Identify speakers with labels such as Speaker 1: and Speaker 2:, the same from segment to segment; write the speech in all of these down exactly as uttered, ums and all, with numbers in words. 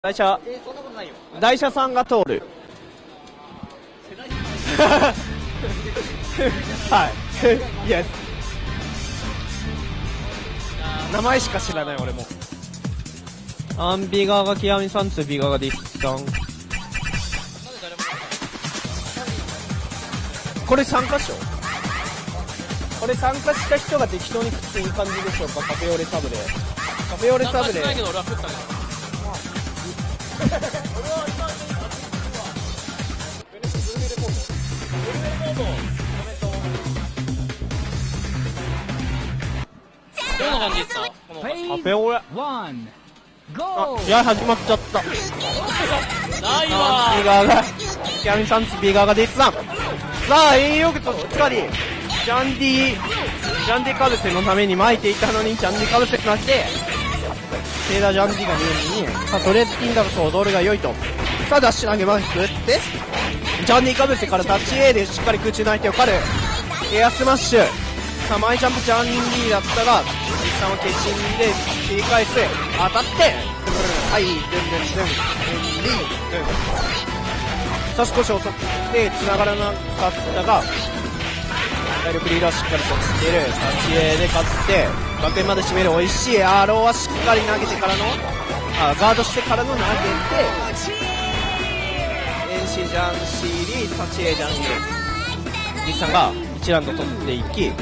Speaker 1: 台車、台車さんが通る。はい。イエス。名前しか知らない俺も。アンビガーが極みさん、ツビガーがディスさん。これ参加賞？これ参加した人が適当に食っていい感じでしょうか。カフェオレサブレ。カフェオレサブレ。
Speaker 2: どんな感じですか？
Speaker 1: カフェオレ。あ、いや始まっちゃった。
Speaker 2: ないわ
Speaker 1: ー。ビガーがキャミさんツビガーがディスさん。さあ栄養具としっかりジャンディジャンディカブセのために巻いていたのにジャンディカブセなしてテーダージャンディが見えるに、さあとりあえずキンダムと踊るが良いと。さあダッシュ投げまくってジャンディカブセからタッチ A でしっかり空中内手を狩るエアスマッシュ。さあマイジャンプジャンディだったが実際は決心で切り返す。当たってはいドゥンドゥンドゥンドゥンドゥンドゥン。さあ少し遅くて繋がらなかったが体力リーダーしっかりとっている。タッチ A で勝って学園まで締める。美味しいアローはしっかり投げてからのあガードしてからの投げて遠視ジャンシーリータッチ A ジャンシーリーさんがいちラウンド取っていき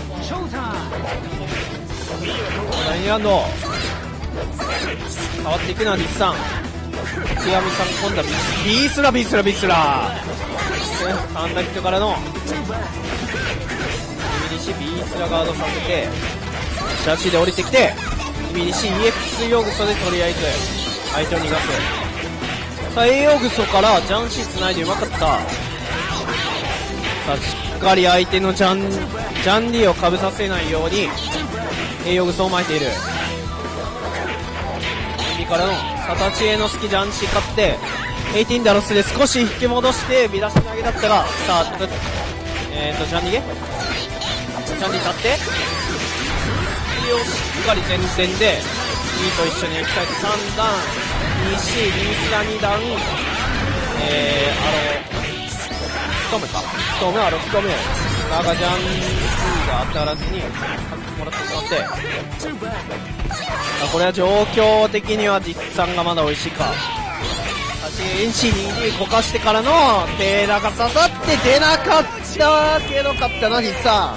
Speaker 1: だいにラウンド変わっていくのは日産極みさん。今度はビースラビースラビースラカンダキットからのビースラガードさせてシャチで降りてきてビリシ イーエックス ヨーグソでとりあえず相手を逃がす。さあ A ヨーグソからジャンシーつないでうまかった。さあしっかり相手のジャンジャンディをかぶさせないように A ヨーグソを巻いている。右からのサタチ A のスキジャンシー勝ってじゅうはちダロスで少し引き戻してビラシ投げだったがさあえーとジャンディゲジャンディ立ってスキをしっかり前線でにと一緒に行きたいとさん段 にシー リミスラに段えーアローストームかストームアローストームガガジャンディが当たらずにもらってしまってあこれは状況的には実産がまだ美味しいか。エンシーにこかしてからのテーラが刺さって出なかったけど勝ったな実産。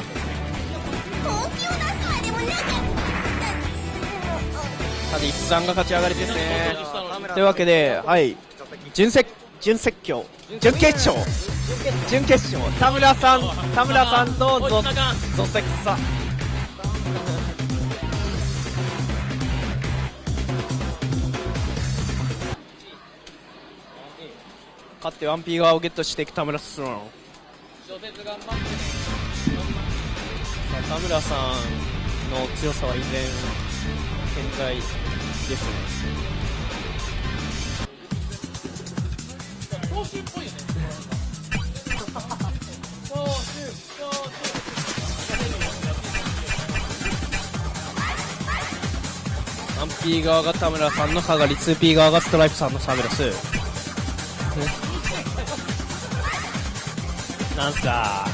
Speaker 1: さあ日産が勝ち上がりですね。というわけではい準決準決勝準決勝準決勝田村さん田村さんとゾゾセクさん勝ってワンピー側をゲットしていく田村さん。田村さんの強さは依然健在ですね。ワンピー側が田村さんのかがり ツーピー 側がストライプさんのサブラスなんすか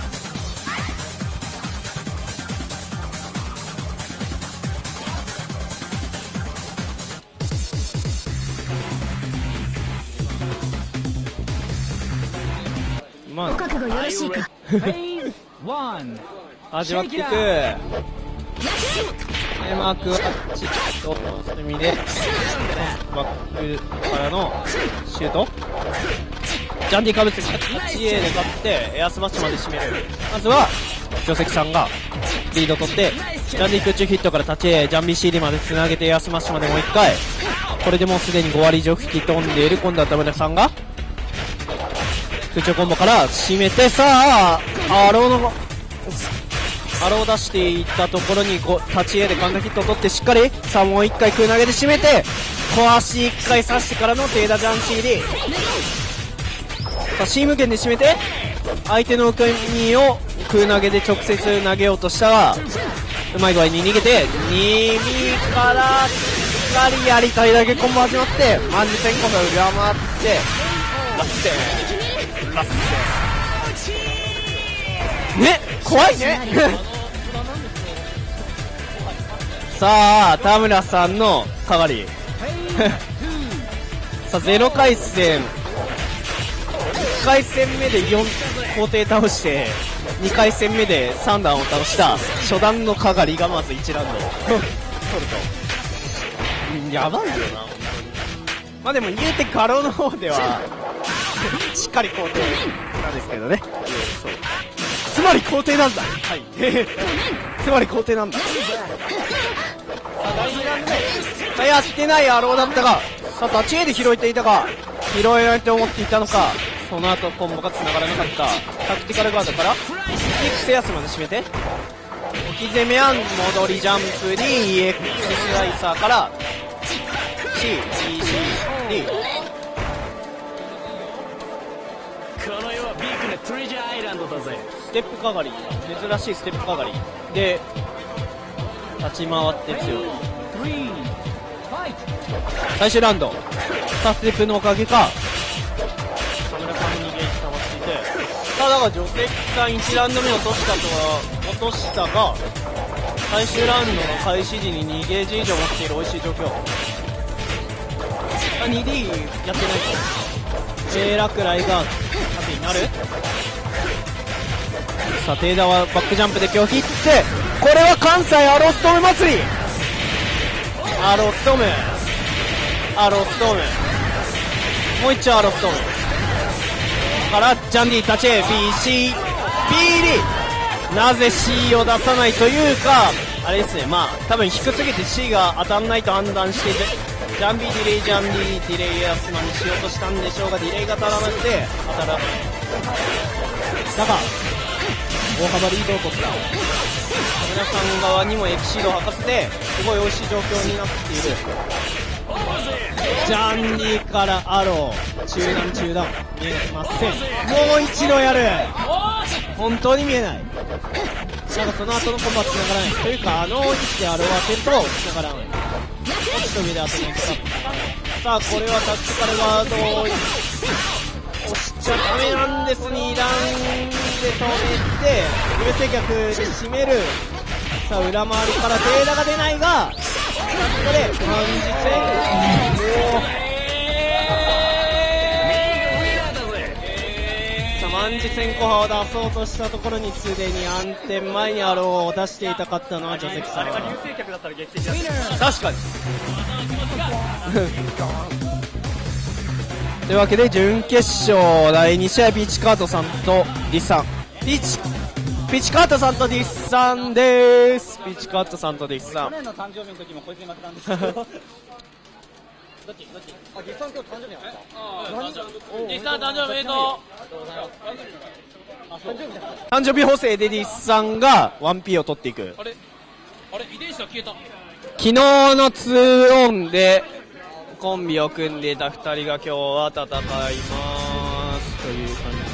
Speaker 1: まあ、
Speaker 3: お覚悟よろしいか
Speaker 1: 味わっていくマークはチッとそういう意味でバックからのシュートジャンディカブスが はちエー で勝ってエアスマッシュまで締める。まずはジョセキさんがリード取ってジャンディ空中ヒットからタッチ A ジャンビー シーディー までつなげてエアスマッシュまでもういっかい。これでもうすでにご割以上吹き飛んでいる。今度は田村さんが空中コンボから締めてさあアローのアロー出していったところにタッチ A でガンダヒットを取ってしっかりさあもういっかい空投げで締めて小足いっかい刺してからのテーダジャン シーディー。さあ C 無限で締めて相手の受け身を空投げで直接投げようとしたがうまい具合に逃げてに右からしっかりやりたいだけコンボ始まって、万事先行が裏回って、ラッセー、ラッセー。ね、怖いね。さあ、田村さんのかがり。さあ、ゼロ回戦。いっかい戦目でよん工程倒して、にかい戦目でさん段を倒した初段のかがりがまずいちラウンド取ると。やばいよな、本当に。まあでも言うて画廊の方では、しっかり工程なんですけどね。そう。つまり工程なんだ。はい。つまり工程なんだ。さあ、だいにラウンド目。やってないアローだったが、さあ、立ち絵で拾えていたか、拾えないと思っていたのか、その後コンボが繋がらなかった。タクティカルガードから、キックセアスまで締めて、置き攻めやん、戻りジャンプに イーエックス スライサーから、C、C、C、D。
Speaker 3: この世はビッグなトレジャーアイランドだぜ。
Speaker 1: ステップかがり、珍しいステップかがり。で、立ち回って強い。最終ラウンド。さあ、ステップのおかげか、田村さんの逃げ位置溜まっていて、さあ、だから、除石さんいちラウンド目を落としたとは、落としたが、最終ラウンドの開始時ににゲージ以上持っている美味しい状況。あ、にディー やってないと。低落雷が縦になる。さあ、テイダはバックジャンプで今日切って、これは関西アロストーム祭り。アロストーム。アロストーム。もう一丁アロストーム。からジャンディ立ち A、B、C、ビーディー。なぜ C を出さないというか、あれですね、まあ多分低すぎて C が当たんないと判断して、ジャンビーディレイジャンディディレイアスマンにしようとしたんでしょうが、ディレイが足らなくて当たらない。だが大幅リードを取った。田村さん側にもエキシードを吐かせて、すごい美味しい状況になっている。ジャンディからアロー、中段中段見えません。もう一度やる。本当に見えない。なんかその後のコンバは繋がらないというか、あの位置でアローを当てると繋がらない。落ちと上で当てないと。さあ、これはタッチカルガードを押しちゃダメなんです。に段で止めて優勢逆で締める。さあ、裏回りからデータが出ないが、ここで万事戦。さあ、万事先行派を出そうとしたところにすでに暗転前にアローを出していたかったのは除石さん。あれが流星客だったら劇的だった。確かに。というわけで準決勝だいに試合、ピーチカートさんとディスさん。ピーチピーチカートさんとディスさんでーす。ピーチカートさんとディスさん。去年の誕生日の時もこいつに負けたんですけど。どっちどっち？あ、ディスさん今日誕生日なんですか？
Speaker 2: ディスさん誕生日おめでと
Speaker 1: う。誕生日補正でディスさんが ワンピー を取っていく。
Speaker 2: あれあれ遺伝子が消えた。
Speaker 1: 昨日のツーオンでコンビを組んでいたふたりが今日は戦いますという感じ。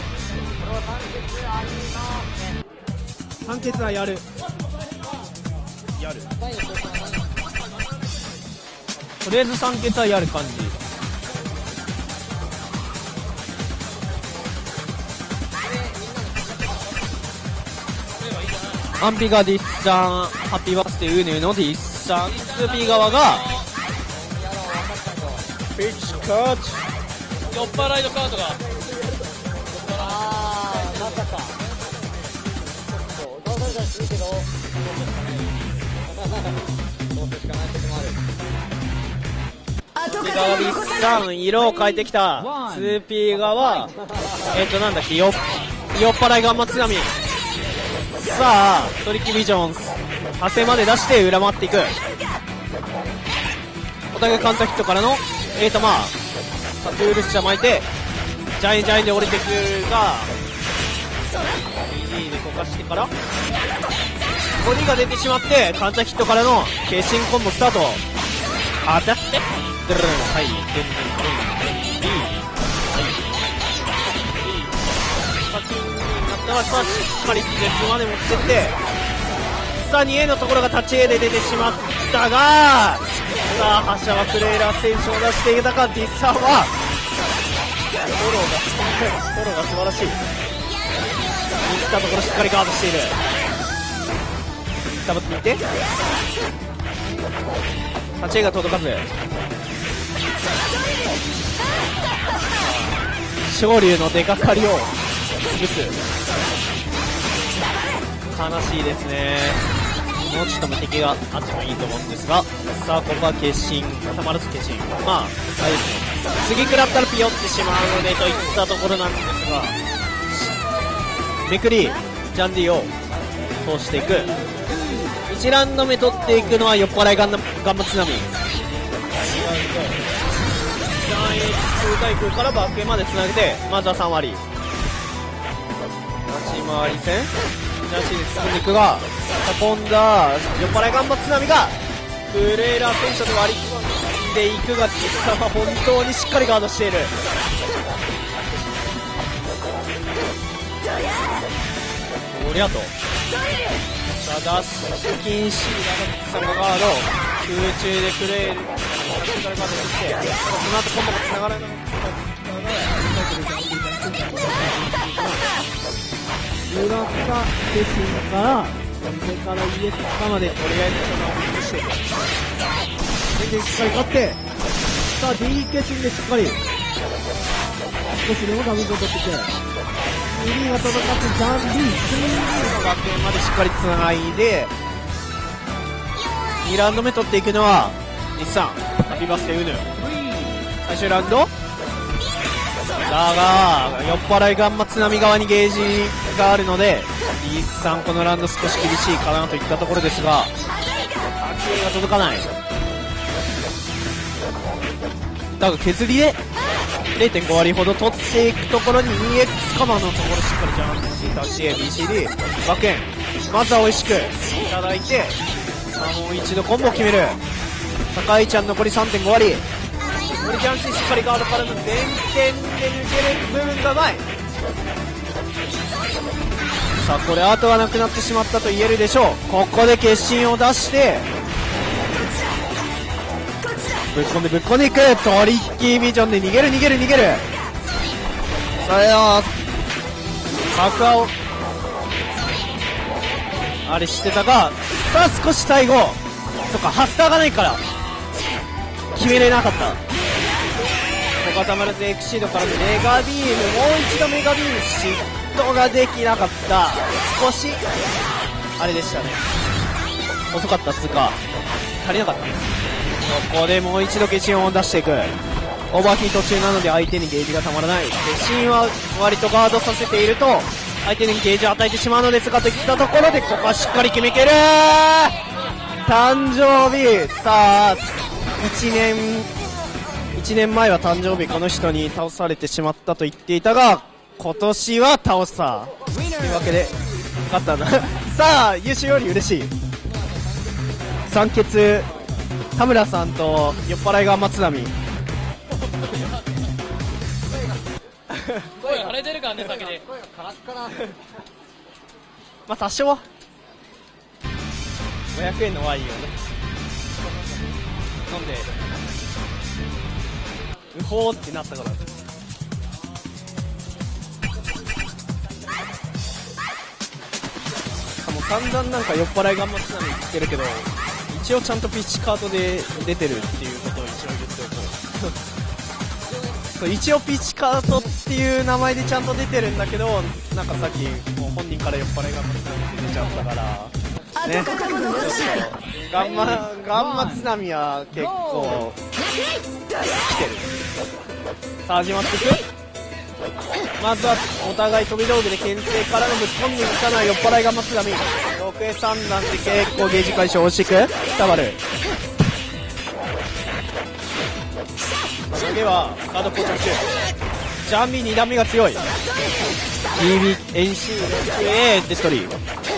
Speaker 1: 判決はやるやるとりあえず三決はやる感じ。アンピがディスさん、ハッピーバースデーウーネのディスさん、スーピー側がピッチカート
Speaker 2: 酔っ払いのカードが。
Speaker 4: あー、まさかそうどうぞどうぞいいけどどうすしかない時もある。
Speaker 1: スーピー側ディスさん、色を変えてきた。スーピー側えっとなんだっけ、よ酔っ払いが松並。さあ、トリッキービジョンズ派生まで出して裏回っていく。お互いカウンターヒットからのえーとまあさあトゥールスチャー巻いてジャインジャインで降りてくが イーディー でこかしてからボディが出てしまってカウンターヒットからの決心コンボスタート。当たってドゥルン、はい、ドゥルン、ドゥルン、ドゥルン、パチンになったらさあしっかり絶まで持ってってさあにエーのところが立ち A で出てしまったがさあ発射はクレイラー選手を出していたか。ディッサーはフォローがフォローが素晴らしい。見たところしっかりガードしている。ダブっていって立ち絵が届かず、昇竜の出かかりを潰す。悲しいですね。もうちょっと無敵があってもいいと思うんですが、さあここは決心、たまらず決心、まああれですね、次食らったらピヨってしまうのでといったところなんですが、めくりジャンディを通していく。いちラウンド目取っていくのは酔っ払いガンガンマ津波。ジャンエー空対空からバックへまでつなげて、まずはさん割立ち回り戦ジャンシーで進んでいくが、運んだ酔っ払いガンマ津波がクレーラー戦車で割り込んでいくが、実際は本当にしっかりガードしている。おりゃとさあダッシュ禁止、長渕さんがガード、空中でクレールからガードして、その後コンボがつながらなか
Speaker 4: 裏か決心から上からイエスかまで
Speaker 1: とりあえずそのまま崩していく。
Speaker 4: 全然しっかり勝って、さあ D 決心でしっかり少しでもダメージを取ってきて、指が届かずジャンディ
Speaker 1: 学園までしっかりつないで、にラウンド目取っていくのは日産ハッピーバスケウヌ。最終ラウンドだが酔っ払いガンマ津波側にゲージがあるので、日産このラウンド少し厳しいかなといったところですが、波形が届かない。だが削りで れいてんご 割ほど取っていくところに ツーエックス カマーのところしっかりジャンプしてタッチ エービーシーディー 学園、まずは美味しくいただいて、さあもう一度コンボを決める。坂井ちゃん残り さんてんご 割、これジャンシーしっかりガードからの前転で抜ける部分がない。さあこれ後がなくなってしまったと言えるでしょう。ここで決心を出してぶっ込んでぶっ込んでいく。トリッキービジョンで逃げる逃げる逃げる。それを角青あれ知ってたか。さあ少し最後そっかハスターがないから決めれなかった。小固まらずエクシードからのメガビーム、もう一度メガビーム嫉妬ができなかった。少しあれでしたね、遅かったっつうか足りなかった。ここでもう一度決心を出していく。オーバーヒート中なので相手にゲージがたまらない。決心は割とガードさせていると相手にゲージを与えてしまうのですが、といったところでここはしっかり決めきる。誕生日、さあいちねんいちねんまえは誕生日この人に倒されてしまったと言っていたが、今年は倒したというわけで勝ったんださあ優勝より嬉しい三欠田村さんと酔っ払いが松波
Speaker 2: 声腫れてるからね先で。
Speaker 1: まあ多少ごひゃくえんのワインをね飲んでうほーってなったから。もう散々なんか酔っ払いが松波言ってるけど、一応ちゃんとピッチカートで出てるっていうことを一応言っておこうそう一応ピッチカートっていう名前でちゃんと出てるんだけど、なんかさっきもう本人から酔っ払いが松波って出ちゃったからね、ガンマガンマ津波は結構来てる。さあ始まっていく。まずはお互い飛び道具で牽制からのぶっ込んでいかない酔っ払いガンマ津波。ろくさん段で結構ゲージ回収惜しく伝わる。投げはガード膠着中。ジャンビーに段目が強い。 ビービー エンシー ろくエー デストリー。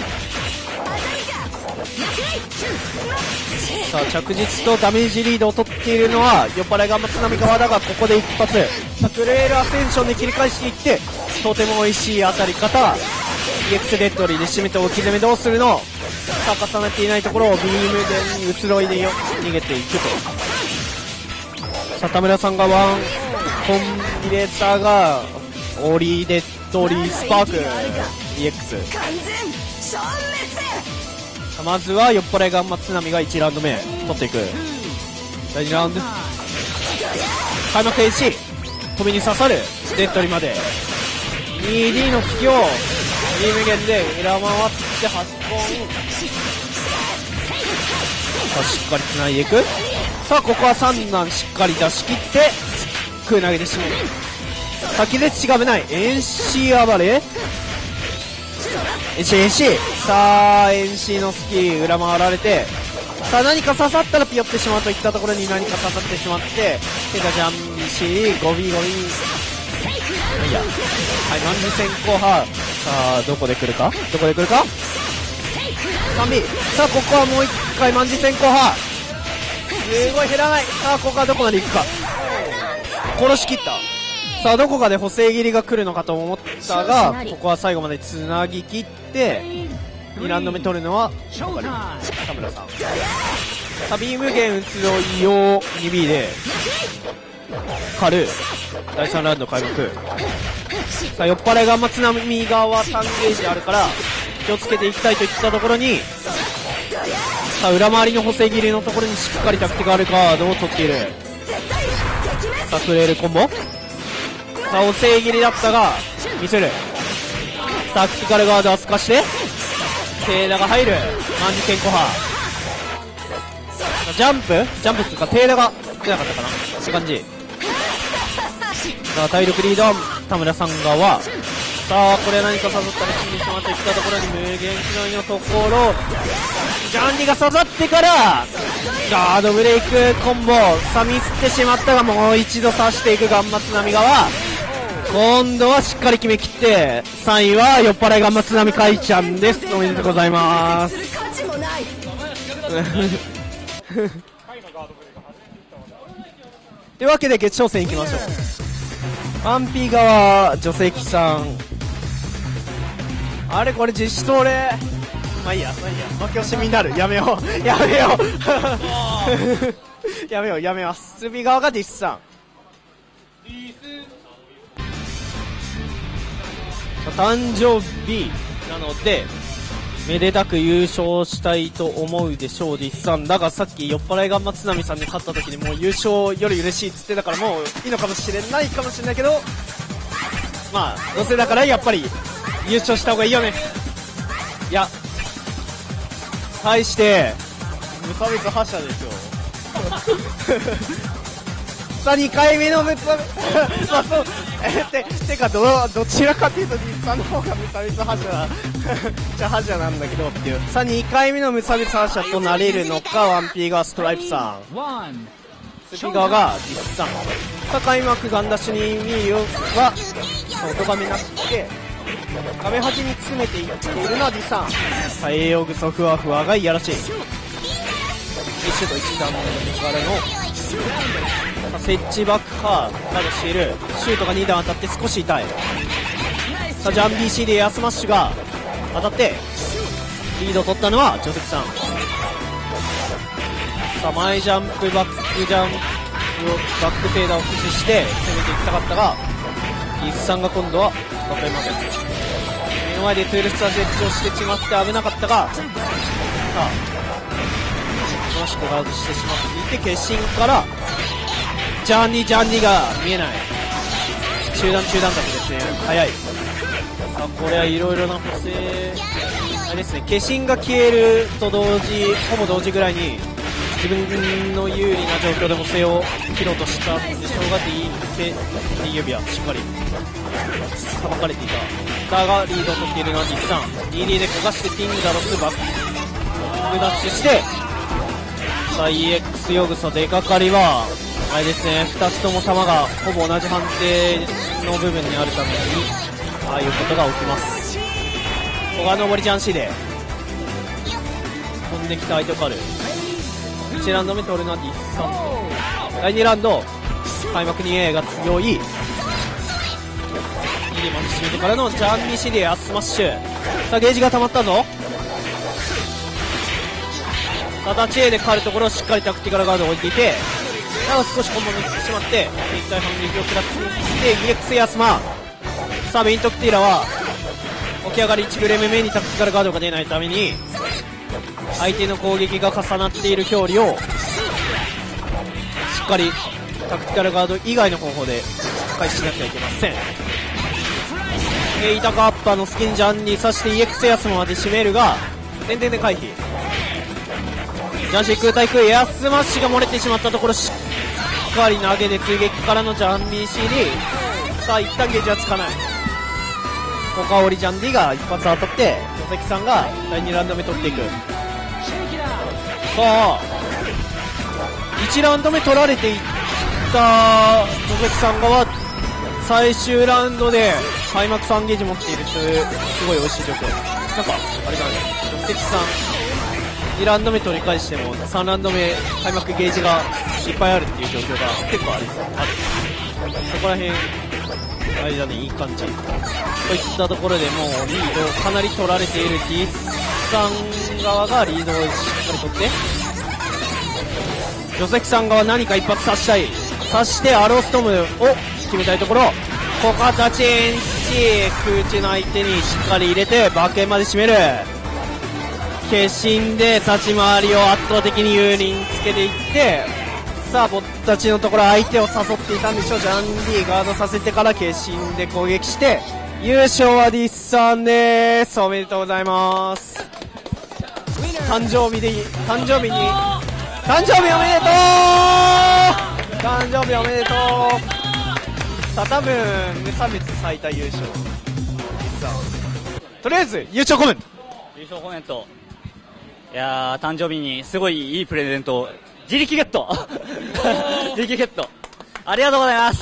Speaker 1: さあ着実とダメージリードを取っているのは酔っ払いガンマ津波側だが、ここで一発さあクレールアセンションで切り返していってとても美味しい当たり方。 イーエックス デッドリーで締めて置き攻めどうするの。さあ重ねていないところをビームでに移ろいでよ逃げていくと。 さあ田村さんがワンコンビネーターがオリデッドリースパーク イーエックス。 さあまずは酔っ払いガンマ津波がいちラウンド目取っていく。だいにラウンド開幕 エーシー 飛びに刺さるデッドリまで ツーディー の隙をリー無限で裏回ってはちポン。さあしっかり繋いでいく。さあここは三段しっかり出し切って空投げてしまう。先で血が危ない。エンシー暴れエンシーエンシー。さあエンシーのスキー裏回られて、さあ何か刺さったらピヨってしまうといったところに何か刺さってしまって、手がジャンビシーゴビゴビ。いやはいマンジ先行派。さあどこで来るかどこで来るか スリービー。 さあここはもう一回マンジ先行派。すごい減らない。さあここはどこまで行くか。殺しきった。さあどこかで補正切りが来るのかと思ったが、ここは最後までつなぎ切ってにラウンド目取るのは田村さん。さあビームゲン移ろいよ にビー で狩る。だいさんラウンド開幕。さあ酔っ払いガンマ津波側さんゲージあるから気をつけていきたいといったところに、さあ裏回りの補正切りのところにしっかりタクティカルカードを取っている。さあフレールコンボ。さあ補正切りだったが見せる。タクティカルガードは透かしてテーダが入る。マンジ健康派。ジャンプジャンプっていうかテーダが出なかったかなって感じ。さあ体力リード田村さん側。さあこれ何か刺さったら死んでしまってきたところに無限機能のところジャンディが刺さってからガードブレイクコンボ。さあミスってしまったがもう一度刺していくガンマ津波側。今度はしっかり決めきってさんいは酔っ払いガンマ津波かいちゃんです。おめでとうございます。というわけで決勝戦いきましょう。ワンピー側女性騎さん。あれこれ実質俺まあいいやまあいいや負け惜しみになる。やめようやめようやめようやめます。ツービー側が実質さん。誕生日なのでめでたく優勝したいと思うでしょう実さん。だがさっき酔っ払いガンマ津波さんに勝った時にもう優勝より嬉しいっつってたからもういいのかもしれないかもしれないけど、まあどうせだからやっぱり優勝した方がいいよね。いや対して無差別覇者ですよさあにかいめの無差別まあそうえててか ど, どちらかというと実さんの方が無差別覇者じゃ覇者なんだけどっていう。さあにかいめの無差別覇者となれるのか。ワンピー側ストライプさん、スピー側が実さん。さあ開幕ガンダッシュにミーはおとがめなしで画面端に詰めていっているのは実さん。さあ栄養グソふわふわがいやらしい。一シュートいち段の流れの設置爆破などしている。シュートがに段当たって少し痛い。さあジャン ビーシー でエアスマッシュが当たってリードを取ったのはジョセフさん。さあ前ジャンプバックジャンプバックフェーダーを駆使して攻めていきたかったがリスさんが今度は分かりません。目の前でトゥールスター設置をしてしまって危なかったが、さあ楽しくガードしてしまっていて決心からジャンディジャンディが見えない。中段中段だとですね早い。さあこれはいろいろな補正あれですね。化身が消えると同時ほぼ同時ぐらいに自分の有利な状況で補正を切ろうとしたんでしょうが D 手 D 指はしっかりさばかれていた。だがリードを取っているのは実さん。 ディーディー で焦がしてティンダロスバックダッシュしてさあ イーエックス ヨグソ出かかりはあれですね。ふたつとも球がほぼ同じ判定の部分にあるためにああいうことが起きます。ここは上りジャンシーで飛んできた相手を狩る。いちラウンド目取るのはディスサン。だいにラウンド開幕 にエー が強い。にで巻き締めてからのジャンミシリアスマッシュ。さあゲージが溜まったぞ。さあ立ち A で狩るところをしっかりタクティカルガードを置いていて、 だが少しコンボミスしてしまって一体反撃を食らっていって イーエックス ヤスマ。さあベイントクティーラは起き上がりいちフレーム目にタクティカルガードが出ないために相手の攻撃が重なっている表裏をしっかりタクティカルガード以外の方法で回避しなきゃいけません。イタカアッパーのスキンジャンに刺して イーエックス ヤスマまで締めるが点々で回避。ジャンシー空対空エアスマッシュが漏れてしまったところしっかり投げで追撃からのジャンミー シーディー。 さあ一旦ゲージはつかない。コカオリジャンディが一発当たって戸崎さんがだいにラウンド目取っていく。さあいちラウンド目取られていった戸崎さん側最終ラウンドで開幕さんゲージ持っているすごい美味しい状況。なんかあれだね、戸崎さんにラウンド目取り返してもさんラウンド目開幕ゲージがいっぱいあるっていう状況が結構あるあるそこら辺あれだね、いい感じといったところでもうリードかなり取られている T さん側がリードをしっかり取ってジョセキさん側何か一発刺したい。刺してアローストムを決めたいところ、ここはタチンチ空中の相手にしっかり入れてバックエンまで締める。決心で立ち回りを圧倒的に有利につけていって、さあ僕たちのところ相手を誘っていたんでしょう。ジャンディガードさせてから決心で攻撃して優勝はディスさんです。おめでとうございます。誕生日で誕生日に誕生日おめでとう誕生日おめでとうさあ多分無差別最多優勝。とりあえず優勝コメント
Speaker 5: 優勝コメントいやー誕生日にすごいいいプレゼント自力ゲット自力ゲットありがとうございます。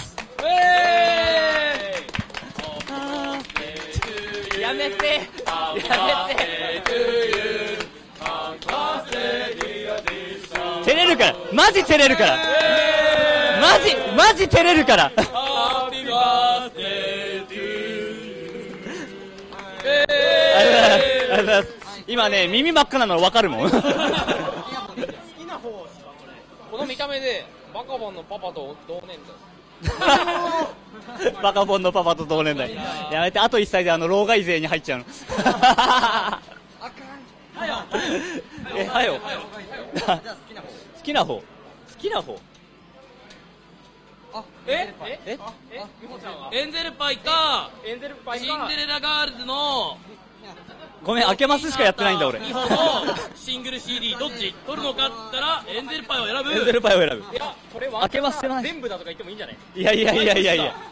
Speaker 5: やめてやめて照れるからマジ照れるからマジマジ照れるから今ね耳真っ赤なの分かるもん
Speaker 2: この見た目でバカボンのパパと同年代
Speaker 5: バカボンのパパと同年代やめてあといっさいであの老害勢に入っちゃうのえはよ好きな方好きな方
Speaker 2: えええエンゼルパイか
Speaker 1: エンゼルパイ
Speaker 2: シンデレラガールズの
Speaker 5: ごめん開けますしかやってないんだ俺
Speaker 2: にほんのシングル シーディー どっち取るのかって言ったらエンゼルパイを選ぶ。
Speaker 5: エンゼルパイを選ぶ。
Speaker 2: いやこれは
Speaker 5: 開けますってない
Speaker 2: 全部だとか言ってもいいんじゃない。
Speaker 5: いやいやいやいやいや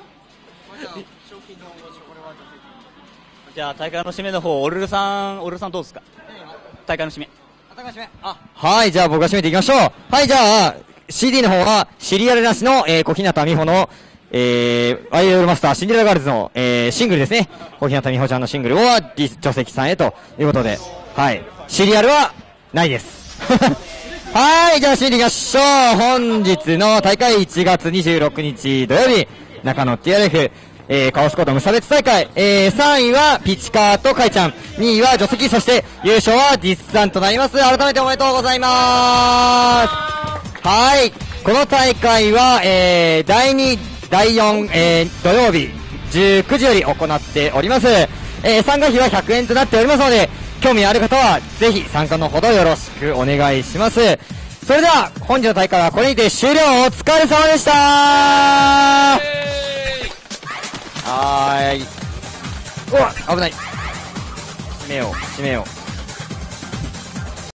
Speaker 5: じゃあ大会の締めの方オルルさんオルルさんどうですか。大会の締め
Speaker 6: 大会の締めあはいじゃあ僕が締めていきましょう。はいじゃあ シーディー の方はシリアルなしの、えー、小日向美穂のえー、アイドルマスターシンデレラガールズの、えー、シングルですね。小日向美穂ちゃんのシングルをディス書籍さんへということで、はい。シリアルはないです。はい、じゃあ締めていきましょう。本日の大会いちがつにじゅうろくにち土曜日、中野 ティーアールエフ、えー、カオスコート無差別大会、えー、さんいはピチカーとカイちゃん、にいはジョセキ、そして優勝はディスさんとなります。改めておめでとうございます。はい。この大会は、えー、だいに、だいよん、えー、土曜日じゅうくじより行っております。えー、参加費はひゃくえんとなっておりますので、興味ある方はぜひ参加のほどよろしくお願いします。それでは本日の大会はこれにて終了。お疲れ様でした。はーい。うわ危ない。閉めよう閉めよう。